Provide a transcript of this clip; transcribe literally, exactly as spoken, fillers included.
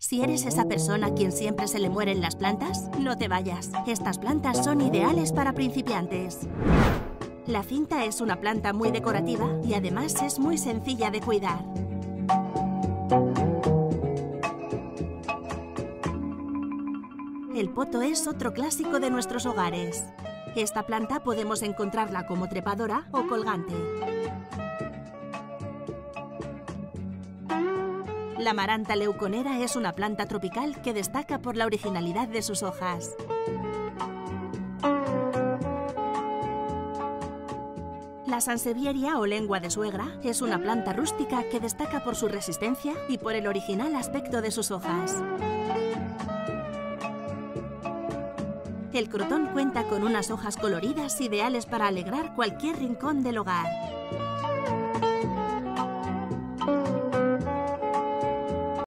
Si eres esa persona a quien siempre se le mueren las plantas, no te vayas. Estas plantas son ideales para principiantes. La cinta es una planta muy decorativa y además es muy sencilla de cuidar. El poto es otro clásico de nuestros hogares. Esta planta podemos encontrarla como trepadora o colgante. La Maranta leuconera es una planta tropical que destaca por la originalidad de sus hojas. La sansevieria o lengua de suegra es una planta rústica que destaca por su resistencia y por el original aspecto de sus hojas. El crotón cuenta con unas hojas coloridas ideales para alegrar cualquier rincón del hogar.